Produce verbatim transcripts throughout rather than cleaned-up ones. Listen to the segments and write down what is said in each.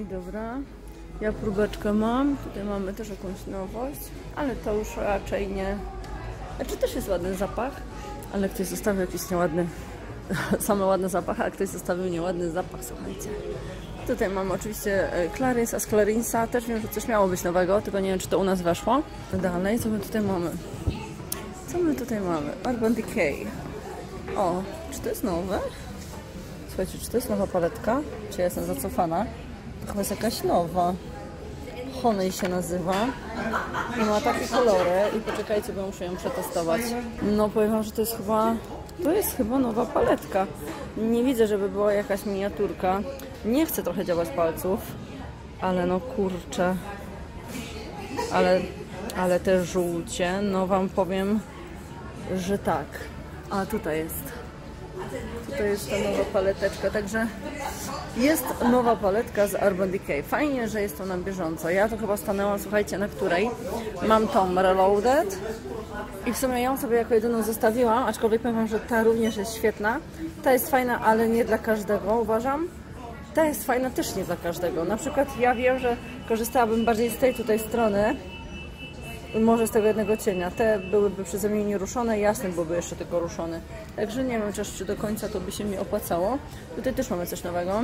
Dobra, ja próbeczkę mam. Tutaj mamy też jakąś nowość, ale to już raczej nie. Znaczy też jest ładny zapach, ale ktoś zostawił jakiś nieładny, same ładne zapachy, a ktoś zostawił nieładny zapach, słuchajcie. Tutaj mamy oczywiście Clarins, a z Clarinsa też wiem, że coś miało być nowego, tylko nie wiem, czy to u nas weszło. Dalej, co my tutaj mamy? Co my tutaj mamy? Urban Decay. O, czy to jest nowe? Słuchajcie, czy to jest nowa paletka? Czy ja jestem zacofana? To chyba jest jakaś nowa. Honey się nazywa. I ma takie kolory. I poczekajcie, bo muszę ją przetestować. No powiem wam, że to jest chyba... To jest chyba nowa paletka. Nie widzę, żeby była jakaś miniaturka. Nie chcę trochę działać palców. Ale no kurczę. Ale, ale te żółcie, no wam powiem, że tak. A tutaj jest. Tutaj jest ta nowa paleteczka, także jest nowa paletka z Urban Decay. Fajnie, że jest to na bieżąco. Ja to chyba stanęłam, słuchajcie, na której mam tą Reloaded i w sumie ją sobie jako jedyną zostawiłam, aczkolwiek powiem wam, że ta również jest świetna. Ta jest fajna, ale nie dla każdego, uważam. Ta jest fajna też nie dla każdego. Na przykład ja wiem, że korzystałabym bardziej z tej tutaj strony, może z tego jednego cienia. Te byłyby przeze mnie nieruszone, jasne byłby jeszcze tylko ruszony. Także nie wiem też, czy do końca to by się mi opłacało. Tutaj też mamy coś nowego.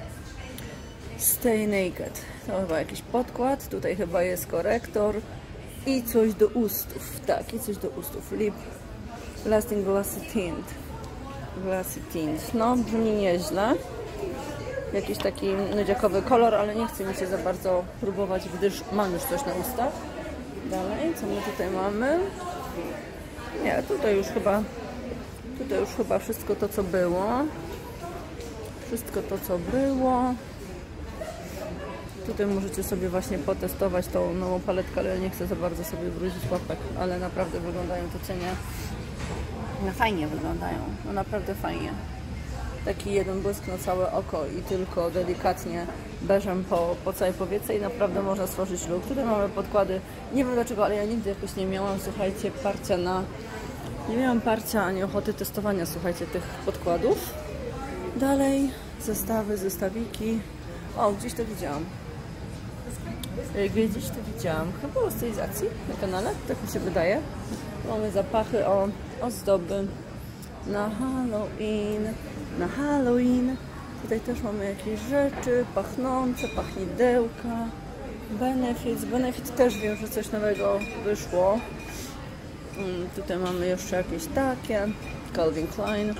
Stay Naked. To chyba jakiś podkład. Tutaj chyba jest korektor. I coś do ustów. Tak, i coś do ustów. Lip Lasting Glassy Tint. Glassy Tint. No, brzmi nieźle. Jakiś taki nudziakowy kolor, ale nie chce mi się za bardzo próbować, gdyż mam już coś na ustach. Dalej, co my tutaj mamy? Nie, tutaj już chyba tutaj już chyba wszystko to, co było. Wszystko to, co było. Tutaj możecie sobie właśnie potestować tą nową paletkę, ale ja nie chcę za bardzo sobie wrócić łapek, ale naprawdę wyglądają te cienie. No fajnie wyglądają, no naprawdę fajnie. Taki jeden błysk na całe oko i tylko delikatnie beżem po, po całej powiece i naprawdę można stworzyć look. Tutaj mamy podkłady, nie wiem dlaczego, ale ja nigdy jakoś nie miałam, słuchajcie, parcia na... Nie miałam parcia ani ochoty testowania, słuchajcie, tych podkładów. Dalej zestawy, zestawiki. O, gdzieś to widziałam. Gdzieś to widziałam. Chyba o stylizacji na kanale, tak mi się wydaje. Mamy zapachy, o ozdoby na Halloween. Na Halloween. Tutaj też mamy jakieś rzeczy pachnące, pachnidełka. Benefits. Benefit też wiem, że coś nowego wyszło. Hmm, tutaj mamy jeszcze jakieś takie. Calvin Klein.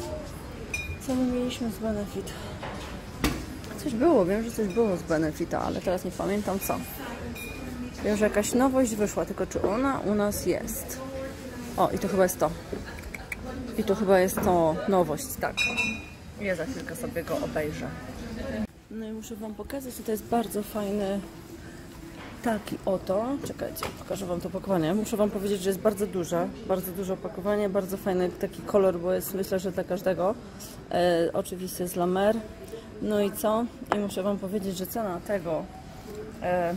Co my mieliśmy z Benefit? Coś było, wiem, że coś było z Benefita, ale teraz nie pamiętam co. Wiem, że jakaś nowość wyszła, tylko czy ona u nas jest? O, i to chyba jest to. I to chyba jest to nowość, tak. Ja za chwilkę sobie go obejrzę. No i muszę wam pokazać, że to jest bardzo fajny taki oto. Czekajcie, pokażę wam to opakowanie. Muszę wam powiedzieć, że jest bardzo duże, bardzo duże opakowanie, bardzo fajny taki kolor, bo jest, myślę, że dla każdego. E, oczywiście z La Mer. No i co? I muszę wam powiedzieć, że cena tego e,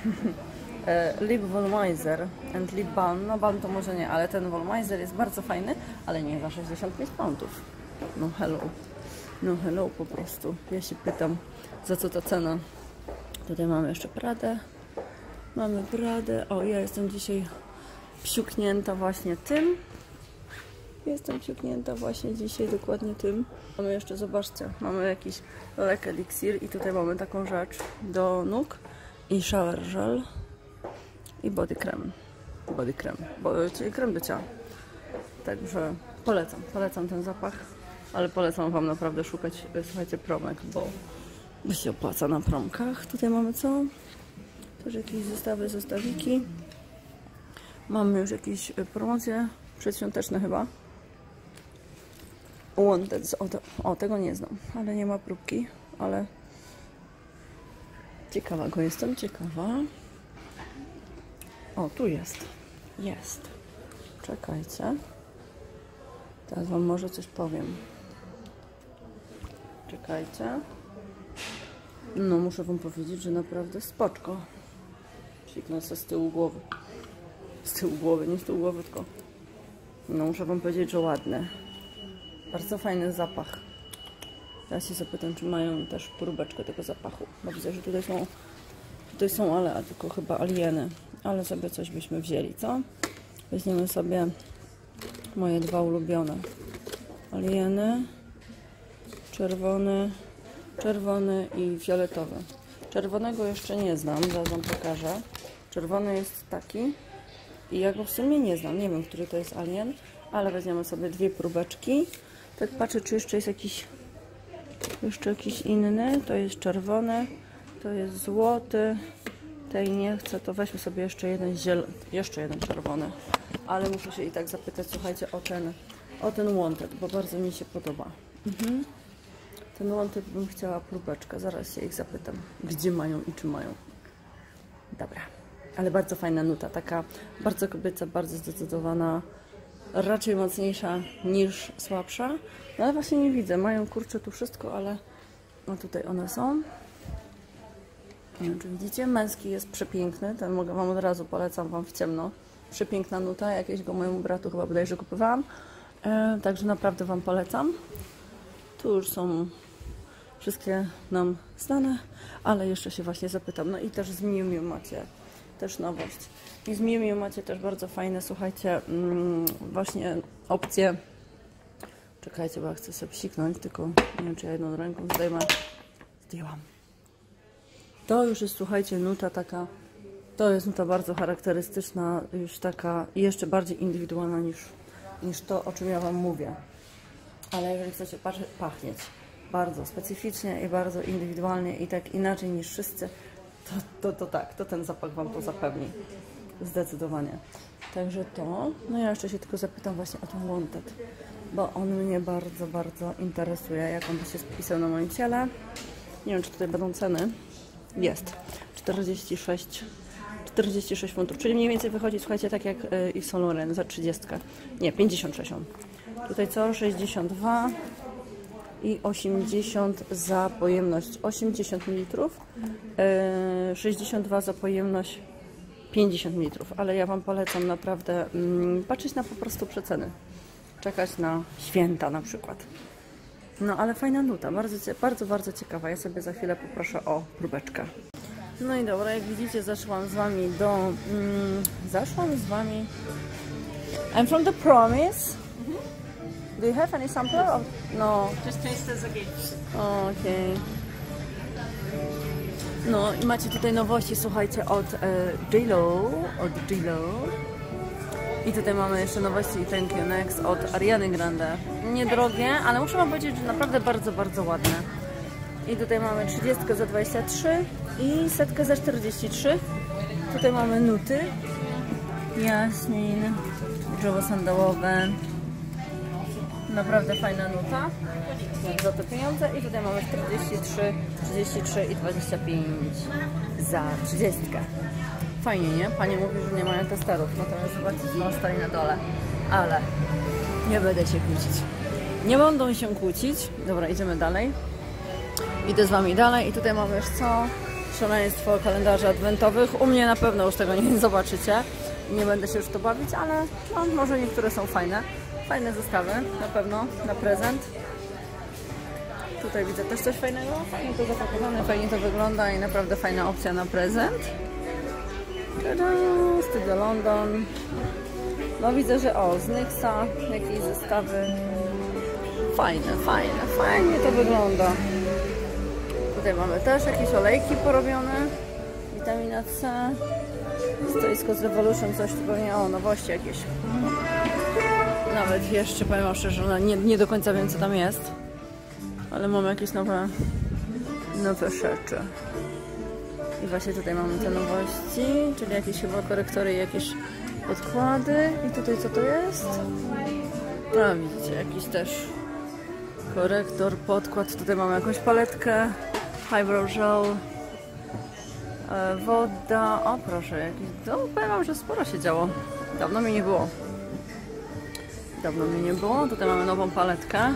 e, Lip Volumizer and Lip Balm, no balm to może nie, ale ten Volumizer jest bardzo fajny, ale nie za sześćdziesiąt pięć funtów. No hello. No hello po prostu. Ja się pytam, za co ta cena. Tutaj mamy jeszcze Pradę. Mamy Pradę. O, ja jestem dzisiaj psiuknięta właśnie tym. Jestem psiuknięta właśnie dzisiaj dokładnie tym. Mamy jeszcze, zobaczcie, mamy jakiś lek eliksir i tutaj mamy taką rzecz do nóg i shower gel i body cream. Body cream, bo, czyli krem do ciała. Także polecam, polecam ten zapach, ale polecam wam naprawdę szukać, słuchajcie, promek, bo, bo się opłaca na promkach. Tutaj mamy co? Też jakieś zestawy, zestawiki. Mamy już jakieś promocje przedświąteczne chyba. Wanted. O, to, o, tego nie znam, ale nie ma próbki, ale ciekawa go jestem, ciekawa. O, tu jest. Jest. Czekajcie. Teraz wam może coś powiem. Czekajcie. No, muszę wam powiedzieć, że naprawdę spoczko. Siknę se z tyłu głowy. Z tyłu głowy, nie z tyłu głowy, tylko... No, muszę wam powiedzieć, że ładne. Bardzo fajny zapach. Teraz się zapytam, czy mają też próbeczkę tego zapachu. Bo widzę, że tutaj są, tutaj są ale tylko chyba alieny. Ale sobie coś byśmy wzięli, co? Weźmiemy sobie moje dwa ulubione. Alieny, czerwony, czerwony i fioletowy. Czerwonego jeszcze nie znam, zaraz wam pokażę. Czerwony jest taki i ja go w sumie nie znam, nie wiem, który to jest alien, ale weźmiemy sobie dwie próbeczki. Tak patrzę, czy jeszcze jest jakiś jeszcze jakiś inny. To jest czerwony, to jest złoty. Tej nie chcę, to weźmy sobie jeszcze jeden zielony, jeszcze jeden czerwony. Ale muszę się i tak zapytać, słuchajcie, o ten, o ten Wanted, bo bardzo mi się podoba. Mhm. Ten Wanted bym chciała próbeczkę, zaraz się ich zapytam, gdzie mają i czy mają. Dobra, ale bardzo fajna nuta, taka bardzo kobieca, bardzo zdecydowana, raczej mocniejsza niż słabsza. No ale właśnie nie widzę, mają kurczę tu wszystko, ale no tutaj one są. Nie wiem, czy widzicie, męski jest przepiękny, ten mogę wam od razu polecam wam w ciemno. Przepiękna nuta, jakieś go mojemu bratu chyba bodajże kupowałam, e, także naprawdę wam polecam. Tu już są wszystkie nam znane, ale jeszcze się właśnie zapytam. No i też z Miu Miu macie też nowość. I z Miu Miu macie też bardzo fajne, słuchajcie, mm, właśnie opcje. Czekajcie, bo ja chcę sobie psiknąć, tylko nie wiem, czy ja jedną ręką zdejmę. Zdjęłam. To już jest, słuchajcie, nuta taka, to jest nuta bardzo charakterystyczna, już taka jeszcze bardziej indywidualna niż, niż to, o czym ja wam mówię. Ale jeżeli chcecie pachnieć bardzo specyficznie i bardzo indywidualnie i tak inaczej niż wszyscy, to, to, to tak, to ten zapach wam to zapewni. Zdecydowanie. Także to, no ja jeszcze się tylko zapytam właśnie o ten Wanted, bo on mnie bardzo, bardzo interesuje, jak on by się spisał na moim ciele. Nie wiem, czy tutaj będą ceny. Jest. czterdzieści sześć, czterdzieści sześć funtów, czyli mniej więcej wychodzi, słuchajcie, tak jak Yves Saint Laurent za trzydzieści. Nie, pięćdziesiąt sześć. Tutaj co? sześćdziesiąt dwa i osiemdziesiąt za pojemność osiemdziesiąt mililitrów, yy, sześćdziesiąt dwa za pojemność pięćdziesiąt mililitrów, ale ja wam polecam naprawdę mm, patrzeć na po prostu przeceny. Czekać na święta na przykład. No ale fajna nuta, bardzo, bardzo, bardzo ciekawa. Ja sobie za chwilę poproszę o próbeczkę. No i dobra, jak widzicie, zaszłam z wami do... Mm, zaszłam z wami... I'm from the Promise. Mm-hmm. Do you have any sampler? Or... No. Just taste as a gift. Okej. Okay. No i macie tutaj nowości, słuchajcie, od e, J-Lo, od J-Lo. I tutaj mamy jeszcze nowości i Thank You Next od Ariany Grande. Niedrogie, ale muszę wam powiedzieć, że naprawdę bardzo, bardzo ładne. I tutaj mamy trzydzieści za dwadzieścia trzy i setkę za czterdzieści trzy. Tutaj mamy nuty. Jaśmin, drzewo sandałowe. Naprawdę fajna nuta. Za te pieniądze. I tutaj mamy czterdzieści trzy, trzydzieści trzy i dwadzieścia pięć za trzydzieści. Fajnie, nie? Pani mówi, że nie mają testerów, natomiast zobaczcie, że stoi na dole. Ale nie będę się kłócić. Nie będą się kłócić. Dobra, idziemy dalej. Idę z wami dalej i tutaj mamy już co? Szaleństwo kalendarzy adwentowych. U mnie na pewno już tego nie zobaczycie. Nie będę się już to bawić, ale no, może niektóre są fajne. Fajne zestawy, na pewno, na prezent. Tutaj widzę też coś fajnego. Fajnie to zapakowane, fajnie to wygląda i naprawdę fajna opcja na prezent. Studio London. No widzę, że o, z Nyxa jakieś zestawy. Fajne, fajne, fajnie to wygląda. Tutaj mamy też jakieś olejki porobione. Witamina C. Stoisko z Revolution, coś pewnie, o, nowości jakieś. Nawet jeszcze, powiem wam szczerze, że nie, nie do końca wiem, co tam jest. Ale mamy jakieś nowe, nowe rzeczy. I właśnie tutaj mamy te nowości, czyli jakieś chyba korektory i jakieś podkłady. I tutaj co to jest? A widzicie, jakiś też korektor, podkład. Tutaj mamy jakąś paletkę, eyebrow gel, e, woda. O proszę, jakiś... No, powiem wam, że sporo się działo. Dawno mi nie było. Dawno mi nie było. Tutaj mamy nową paletkę.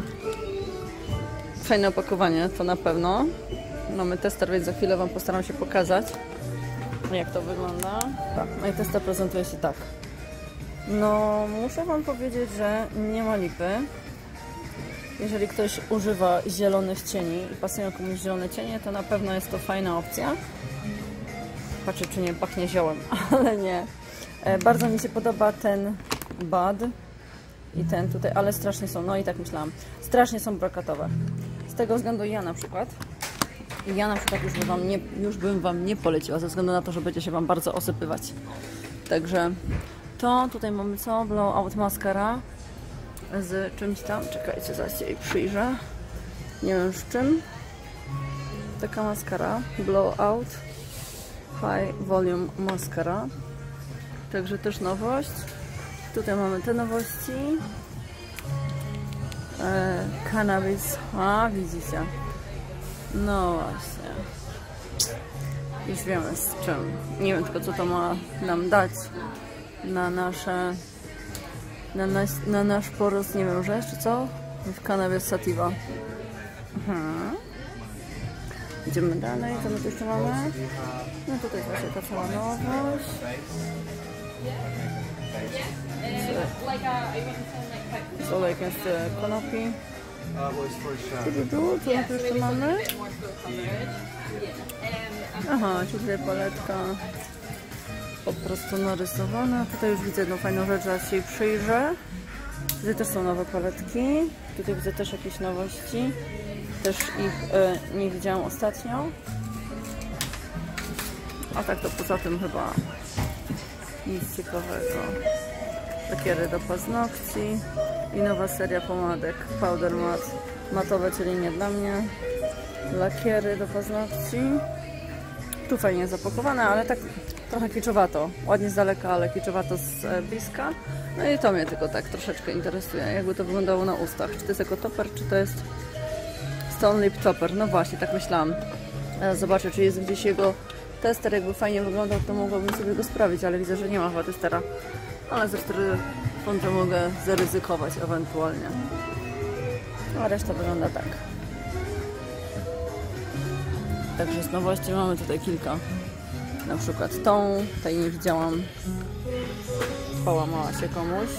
Fajne opakowanie, to na pewno. Mamy tester, więc za chwilę wam postaram się pokazać, jak to wygląda. Tak, no i tester prezentuje się tak. No, muszę wam powiedzieć, że nie ma lipy. Jeżeli ktoś używa zielonych cieni i pasują komuś zielone cienie, to na pewno jest to fajna opcja. Patrzę, czy nie pachnie ziołem, ale nie. Bardzo mi się podoba ten bad i ten tutaj, ale strasznie są, no i tak myślałam, strasznie są brokatowe. Z tego względu ja na przykład, ja na przykład już bym wam nie, już bym wam nie poleciła, ze względu na to, że będzie się wam bardzo osypywać. Także to, tutaj mamy co? Blowout Mascara z czymś tam, czekajcie, zaraz się jej przyjrzę. Nie wiem z czym. Taka maskara, Blowout High Volume Mascara. Także też nowość. Tutaj mamy te nowości. E, cannabis. A, widzicie. No właśnie. Już wiemy z czym. Nie wiem tylko co to ma nam dać na nasze na, nas, na nasz porost, nie wiem, że jeszcze co? W cannabis sativa. Mhm. Idziemy dalej, co my tu jeszcze mamy? No tutaj jest właśnie ta cała nowość. Z olejkiem z konopi. Co tu, tu, co my tu jeszcze mamy? Aha, czyli tutaj paletka po prostu narysowana. Tutaj już widzę jedną fajną rzecz, zaraz się jej przyjrzę. Tutaj też są nowe paletki. Tutaj widzę też jakieś nowości. Też ich y, nie widziałam ostatnio. A tak to poza tym chyba nic ciekawego. Lakiery do paznokci i nowa seria pomadek Powder Matte, matowe, czyli nie dla mnie. Lakiery do paznokci. Tu fajnie zapakowane, ale tak trochę kiczowato. Ładnie z daleka, ale kiczowato z bliska. No i to mnie tylko tak troszeczkę interesuje, jakby to wyglądało na ustach. Czy to jest jako topper, czy to jest Stone Lip Topper. No właśnie, tak myślałam. Zobaczę, czy jest gdzieś jego tester. Jakby fajnie wyglądał, to mogłabym sobie go sprawić, ale widzę, że nie ma chyba testera. Ale za cztery funty mogę zaryzykować ewentualnie. A reszta wygląda tak. Także z nowości mamy tutaj kilka. Na przykład tą, tej nie widziałam. Połamała się komuś.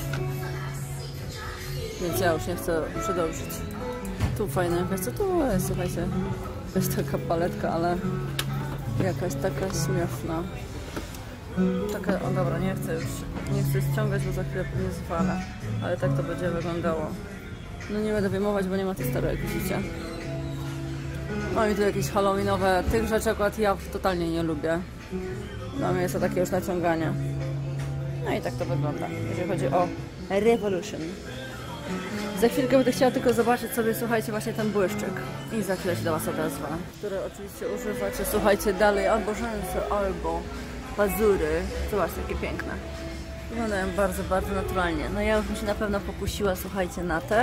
Więc ja już nie chcę przedobrzyć. Tu fajne jakaś, co tu jest, słuchajcie. To jest taka paletka, ale jakaś taka śmieszna. Taka, o dobra, nie chcę już, nie chcę ściągać, bo za chwilę pewnie zwala. Ale tak to będzie wyglądało. No nie będę wyjmować, bo nie ma testoru, jak widzicie. No i tu jakieś halloweenowe, tych rzeczy akurat ja totalnie nie lubię. Dla mnie jest to takie już naciąganie. No i tak to wygląda, jeżeli chodzi o Revolution. Za chwilkę będę chciała tylko zobaczyć sobie, słuchajcie, właśnie ten błyszczyk. I za chwilę się do Was odezwę. Które oczywiście używacie, słuchajcie, dalej albo rzęsy, albo pazury. Zobaczcie, jakie piękne. Wyglądają bardzo, bardzo naturalnie. No ja już bym się na pewno pokusiła, słuchajcie, na te.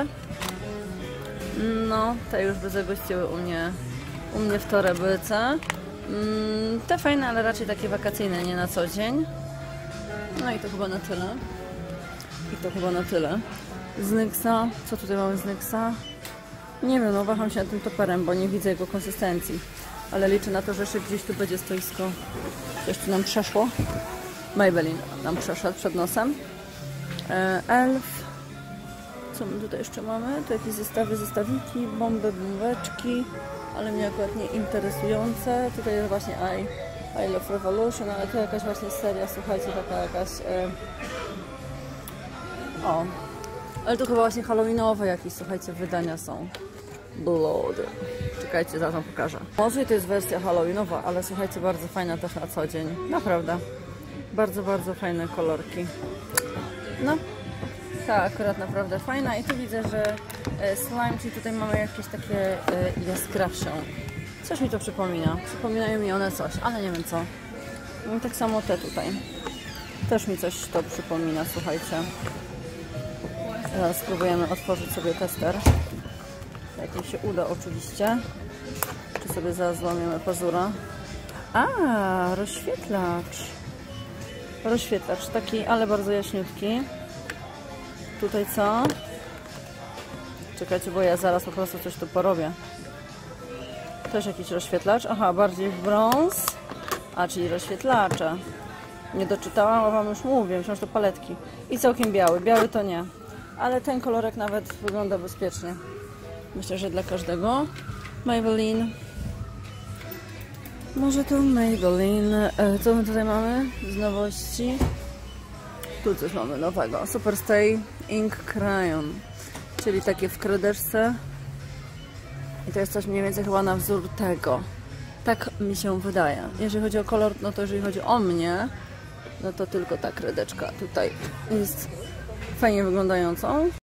No, te już by zagościły u mnie, u mnie w torebce. Mm, te fajne, ale raczej takie wakacyjne, nie na co dzień. No i to chyba na tyle. I to chyba na tyle. Z Nyxa. Co tutaj mamy z Nyxa? Nie wiem, no waham się nad tym toperem, bo nie widzę jego konsystencji. Ale liczę na to, że jeszcze gdzieś tu będzie stoisko. Coś tu nam przeszło. Maybelline nam przeszedł przed nosem. E, Elf. Co my tutaj jeszcze mamy? Tu jakieś zestawy, zestawiki, bomby, bombeczki. Ale mnie akurat nie interesujące. Tutaj jest właśnie I, I Love Revolution, ale to jakaś właśnie seria, słuchajcie, taka jakaś... E... O! Ale to chyba właśnie halloweenowe jakieś, słuchajcie, wydania są. Blood. Czekajcie, zaraz wam pokażę. Może to jest wersja halloweenowa, ale słuchajcie, bardzo fajna też na co dzień. Naprawdę. Bardzo, bardzo fajne kolorki. No. Ta akurat naprawdę fajna. I tu widzę, że e, slime, czyli tutaj mamy jakieś takie e, jaskrawsze. Coś mi to przypomina. Przypominają mi one coś, ale nie wiem co. No, tak samo te tutaj. Też mi coś to przypomina, słuchajcie. Zaraz spróbujemy otworzyć sobie tester. Jak mi się uda oczywiście. Czy sobie zaraz złamiemy pazura. A, rozświetlacz. Rozświetlacz taki, ale bardzo jaśniutki. Tutaj co? Czekajcie, bo ja zaraz po prostu coś tu porobię. Też jakiś rozświetlacz. Aha, bardziej w brąz. A, czyli rozświetlacze. Nie doczytałam, a wam już mówię. Myślałam, że to paletki. I całkiem biały. Biały to nie. Ale ten kolorek nawet wygląda bezpiecznie. Myślę, że dla każdego. Maybelline. Może to Maybelline. E, co my tutaj mamy z nowości? Tu coś mamy nowego. Superstay Ink Crayon. Czyli takie w kredeczce. I to jest coś mniej więcej chyba na wzór tego. Tak mi się wydaje. Jeżeli chodzi o kolor, no to jeżeli chodzi o mnie, no to tylko ta kredeczka tutaj jest fajnie wyglądającą.